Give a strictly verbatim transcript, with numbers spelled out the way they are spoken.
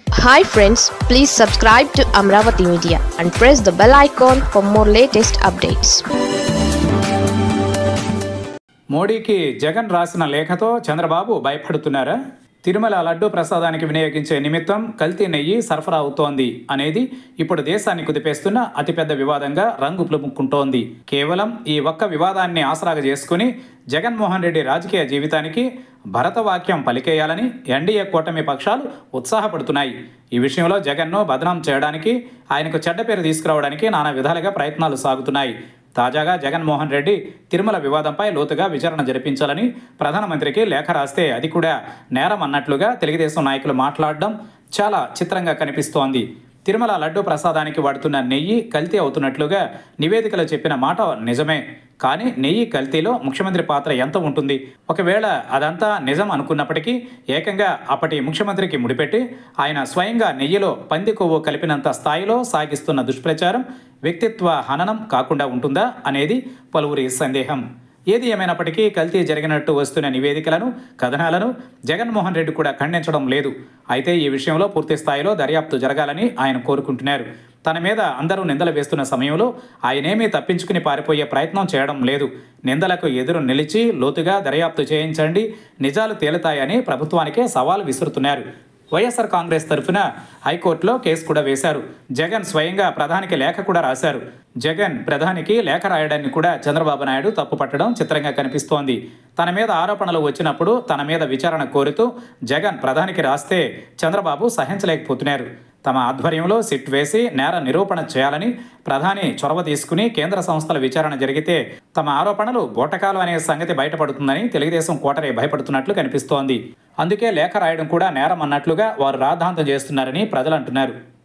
Hi friends, please subscribe to Amravati Media and press the bell icon for more latest updates. మోడీకి జగన్ రాసిన లేఖతో చంద్రబాబు భయపడుతున్నారా? తిరుమల లడ్డూ ప్రసాదానికి వినియోగించే నిమిత్తం కల్తీ నెయ్యి సరఫరా అవుతోంది అనేది ఇప్పుడు దేశాన్ని కుదిపేస్తున్న అతిపెద్ద వివాదంగా రంగు పులుముకుంటోంది. కేవలం ఈ ఒక్క వివాదాన్ని ఆసరాగా చేసుకుని జగన్మోహన్ రెడ్డి రాజకీయ జీవితానికి భరతవాక్యం పలికేయాలని ఎన్డీఏ కూటమి పక్షాలు ఉత్సాహపడుతున్నాయి. ఈ విషయంలో జగన్ను బదనాం చేయడానికి, ఆయనకు చెడ్డ పేరు తీసుకురావడానికి నానా విధాలుగా ప్రయత్నాలు సాగుతున్నాయి. తాజాగా జగన్మోహన్ రెడ్డి తిరుమల వివాదంపై లోతుగా విచారణ జరిపించాలని ప్రధానమంత్రికి లేఖ రాస్తే అది కూడా నేరం అన్నట్లుగా తెలుగుదేశం నాయకులు మాట్లాడడం చాలా చిత్రంగా కనిపిస్తోంది. తిరుమల లడ్డూ ప్రసాదానికి వాడుతున్న నెయ్యి కల్తీ అవుతున్నట్లుగా నివేదికలో చెప్పిన మాట నిజమే. కానీ నెయ్యి కల్తీలో ముఖ్యమంత్రి పాత్ర ఎంత ఉంటుంది? ఒకవేళ అదంతా నిజం అనుకున్నప్పటికీ ఏకంగా అప్పటి ముఖ్యమంత్రికి ముడిపెట్టి ఆయన స్వయంగా నెయ్యిలో పంది కొవ్వు కలిపినంత స్థాయిలో సాగిస్తున్న దుష్ప్రచారం వ్యక్తిత్వ హననం కాకుండా ఉంటుందా అనేది పలువురి సందేహం. ఏది ఏమైనప్పటికీ కల్తీ జరిగినట్టు వస్తున్న నివేదికలను, కథనాలను జగన్మోహన్ రెడ్డి కూడా ఖండించడం లేదు. అయితే ఈ విషయంలో పూర్తి స్థాయిలో దర్యాప్తు జరగాలని ఆయన కోరుకుంటున్నారు. తన మీద అందరూ నిందలు వేస్తున్న సమయంలో ఆయనేమీ తప్పించుకుని పారిపోయే ప్రయత్నం చేయడం లేదు. నిందలకు ఎదురు నిలిచి లోతుగా దర్యాప్తు చేయించండి, నిజాలు తేలుతాయని ప్రభుత్వానికే సవాల్ విసురుతున్నారు. వైఎస్ఆర్ కాంగ్రెస్ తరఫున హైకోర్టులో కేసు కూడా వేశారు. జగన్ స్వయంగా ప్రధానికి లేఖ కూడా రాశారు. జగన్ ప్రధానికి లేఖ రాయడాన్ని కూడా చంద్రబాబు నాయుడు తప్పుపట్టడం చిత్రంగా కనిపిస్తోంది. తన మీద ఆరోపణలు వచ్చినప్పుడు తన మీద విచారణ కోరుతూ జగన్ ప్రధానికి రాస్తే చంద్రబాబు సహించలేకపోతున్నారు. తమ ఆధ్వర్యంలో సిట్ వేసి నేర నిరూపణ చేయాలని ప్రధాని చొరవ తీసుకుని కేంద్ర సంస్థల విచారణ జరిగితే తమ ఆరోపణలు బోటకాలు అనే సంగతి బయటపడుతుందని తెలుగుదేశం కోటరే భయపడుతున్నట్లు కనిపిస్తోంది. అందుకే లేఖ రాయడం కూడా నేరం అన్నట్లుగా వారు రాద్ధాంతం చేస్తున్నారని ప్రజలు అంటున్నారు.